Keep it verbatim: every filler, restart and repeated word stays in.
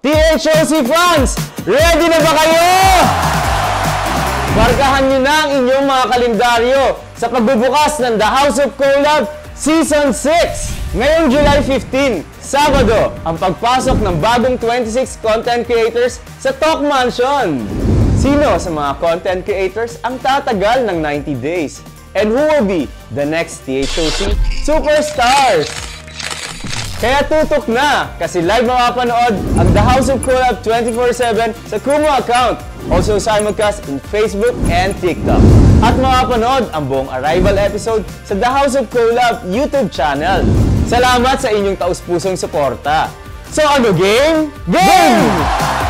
T H O C fans, ready na ba kayo? Markahan nyo na ang inyong mga kalendaryo sa pagbubukas ng The House of Collab Season six. Ngayong July fifteen, Sabado, ang pagpasok ng bagong twenty-six content creators sa T H O C Mansion. Sino sa mga content creators ang tatagal ng ninety days? And who will be the next T H O C superstars? Kaya tutok na kasi live mapapanood ang The House of Collab twenty-four seven sa Kumu account. Also simulcast in Facebook and TikTok. At mapapanood ang buong arrival episode sa The House of Collab YouTube channel. Salamat sa inyong taus-pusong suporta. So ano game? Game!